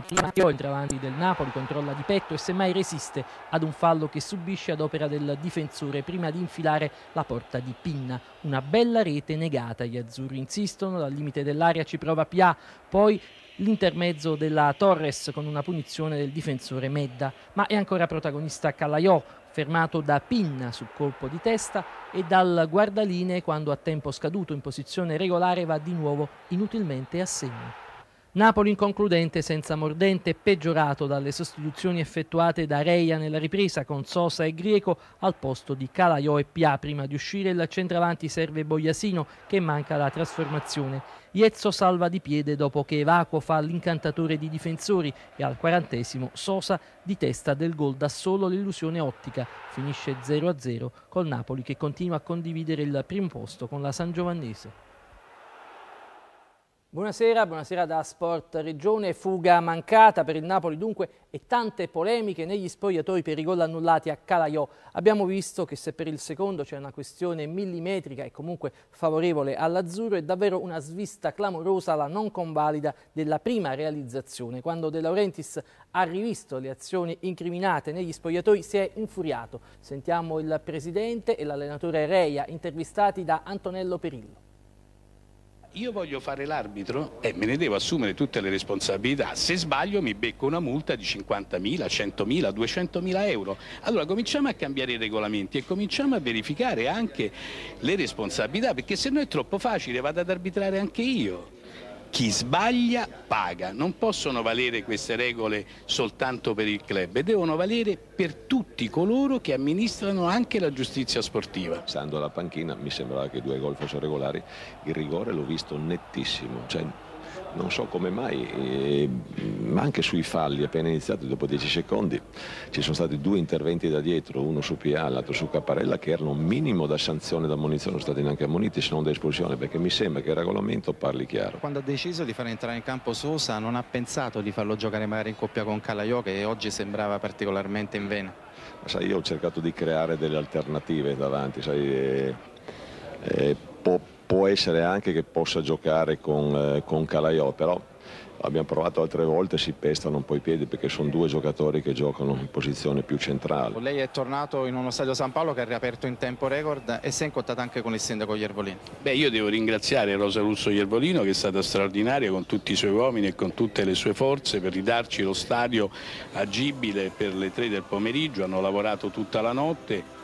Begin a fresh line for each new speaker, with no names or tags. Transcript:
Matteo entra avanti del Napoli, controlla di petto e semmai resiste ad un fallo che subisce ad opera del difensore prima di infilare la porta di Pinna. Una bella rete negata, gli azzurri insistono, dal limite dell'area ci prova Pià, poi l'intermezzo della Torres con una punizione del difensore Medda, ma è ancora protagonista Calaiò, fermato da Pinna sul colpo di testa e dal guardalinee quando a tempo scaduto in posizione regolare va di nuovo inutilmente a segno. Napoli inconcludente, senza mordente, peggiorato dalle sostituzioni effettuate da Reia nella ripresa con Sosa e Grieco al posto di Calaiò e Pià. Prima di uscire il centravanti serve Bogliasino che manca la trasformazione. Iezzo salva di piede dopo che Evacuo fa l'incantatore di difensori e al 40° Sosa di testa del gol dà solo l'illusione ottica. Finisce 0-0 col Napoli che continua a condividere il primo posto con la Sangiovannese. Buonasera da Sport Regione. Fuga mancata per il Napoli dunque e tante polemiche negli spogliatoi per i gol annullati a Calaiò. Abbiamo visto che se per il secondo c'è una questione millimetrica e comunque favorevole all'azzurro, è davvero una svista clamorosa la non convalida della prima realizzazione. Quando De Laurentiis ha rivisto le azioni incriminate negli spogliatoi si è infuriato. Sentiamo il presidente e l'allenatore Reia intervistati da Antonello Perillo.
Io voglio fare l'arbitro e me ne devo assumere tutte le responsabilità. Se sbaglio mi becco una multa di 50.000, 100.000, 200.000 euro. Allora cominciamo a cambiare i regolamenti e cominciamo a verificare anche le responsabilità, perché se no è troppo facile, vado ad arbitrare anche io. Chi sbaglia paga, non possono valere queste regole soltanto per il club, devono valere per tutti coloro che amministrano anche la giustizia sportiva.
Stando alla panchina mi sembrava che i 2 gol fossero regolari, il rigore l'ho visto nettissimo, cioè, non so come mai, ma anche sui falli appena iniziati dopo 10 secondi ci sono stati 2 interventi da dietro, uno su Pià, l'altro su Capparella, che erano un minimo da sanzione da ammonizione, non sono stati neanche ammoniti se non da espulsione, perché mi sembra che il regolamento parli chiaro.
Quando ha deciso di far entrare in campo Sosa non ha pensato di farlo giocare magari in coppia con Calaiò, che oggi sembrava particolarmente in vena?
Ma sai, io ho cercato di creare delle alternative davanti, sai, può essere anche che possa giocare con Calaiò, però abbiamo provato altre volte, si pestano un po' i piedi perché sono 2 giocatori che giocano in posizione più centrale.
Lei è tornato in uno stadio San Paolo che ha riaperto in tempo record e si è incontrato anche con il sindaco Iervolino.
Beh, io devo ringraziare Rosa Russo Iervolino, che è stata straordinaria con tutti i suoi uomini e con tutte le sue forze per ridarci lo stadio agibile per le 3 del pomeriggio. Hanno lavorato tutta la notte